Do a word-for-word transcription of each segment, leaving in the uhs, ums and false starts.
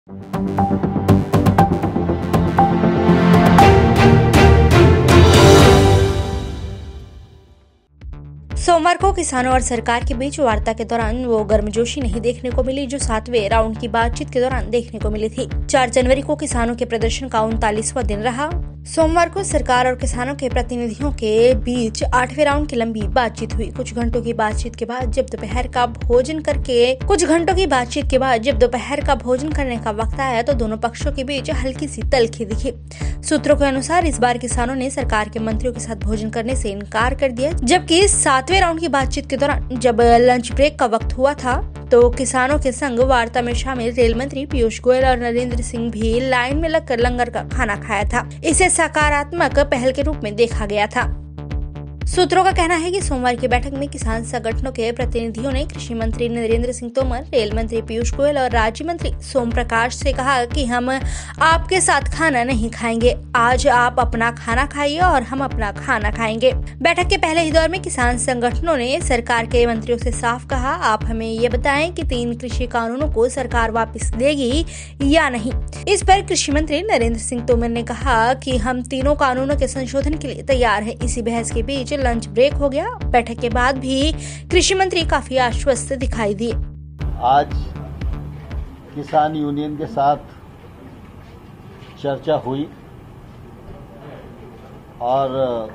सोमवार को किसानों और सरकार के बीच वार्ता के दौरान वो गर्मजोशी नहीं देखने को मिली जो सातवें राउंड की बातचीत के दौरान देखने को मिली थी। चार जनवरी को किसानों के प्रदर्शन का उनतालीसवां दिन रहा। सोमवार को सरकार और किसानों के प्रतिनिधियों के बीच आठवें राउंड की लंबी बातचीत हुई। कुछ घंटों की बातचीत के बाद जब दोपहर का भोजन करके कुछ घंटों की बातचीत के बाद जब दोपहर का भोजन करने का वक्त आया तो दोनों पक्षों के बीच हल्की सी तल्खी दिखी। सूत्रों के अनुसार इस बार किसानों ने सरकार के मंत्रियों के साथ भोजन करने से इनकार कर दिया, जबकि सातवें राउंड की बातचीत के दौरान जब लंच ब्रेक का वक्त हुआ था तो किसानों के संग वार्ता में शामिल रेल मंत्री पीयूष गोयल और नरेंद्र सिंह भी लाइन में लगकर लंगर का खाना खाया था। इसे सकारात्मक पहल के रूप में देखा गया था। सूत्रों का कहना है कि सोमवार की बैठक में किसान संगठनों के प्रतिनिधियों ने कृषि मंत्री नरेंद्र सिंह तोमर, रेल मंत्री पीयूष गोयल और राज्य मंत्री सोम प्रकाश से कहा कि हम आपके साथ खाना नहीं खाएंगे, आज आप अपना खाना खाइए और हम अपना खाना खाएंगे। बैठक के पहले ही दौर में किसान संगठनों ने सरकार के मंत्रियों से साफ कहा, आप हमें ये बताएं कि तीन कृषि कानूनों को सरकार वापस लेगी या नहीं। इस पर कृषि मंत्री नरेंद्र सिंह तोमर ने कहा कि हम तीनों कानूनों के संशोधन के लिए तैयार है। इसी बहस के बीच लंच ब्रेक हो गया। बैठक के बाद भी कृषि मंत्री काफी आश्वस्त दिखाई दिए। आज किसान यूनियन के साथ चर्चा हुई और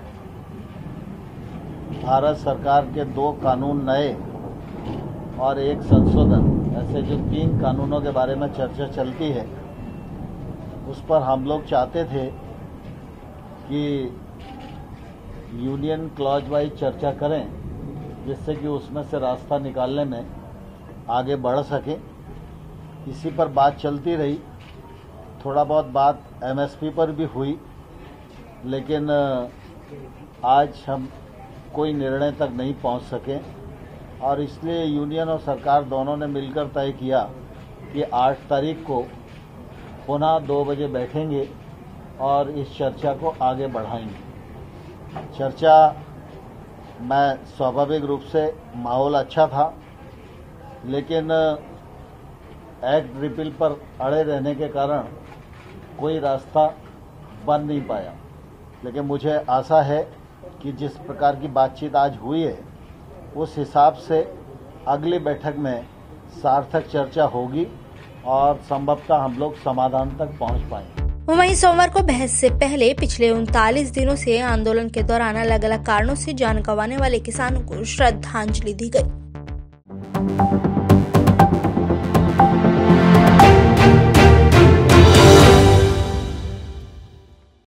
भारत सरकार के दो कानून नए और एक संशोधन, ऐसे जो तीन कानूनों के बारे में चर्चा चलती है, उस पर हम लोग चाहते थे कि यूनियन क्लॉज वाइज चर्चा करें, जिससे कि उसमें से रास्ता निकालने में आगे बढ़ सके। इसी पर बात चलती रही। थोड़ा बहुत बात एमएसपी पर भी हुई, लेकिन आज हम कोई निर्णय तक नहीं पहुंच सके और इसलिए यूनियन और सरकार दोनों ने मिलकर तय किया कि आठ तारीख को पुनः दो बजे बैठेंगे और इस चर्चा को आगे बढ़ाएंगे। चर्चा में स्वाभाविक रूप से माहौल अच्छा था, लेकिन एक्ट रिपील पर अड़े रहने के कारण कोई रास्ता बन नहीं पाया। लेकिन मुझे आशा है कि जिस प्रकार की बातचीत आज हुई है, उस हिसाब से अगली बैठक में सार्थक चर्चा होगी और संभवतः हम लोग समाधान तक पहुंच पाएंगे। वहीं सोमवार को बहस से पहले पिछले उनतालीस दिनों से आंदोलन के दौरान अलग अलग कारणों से जान गंवाने वाले किसानों को श्रद्धांजलि दी गई।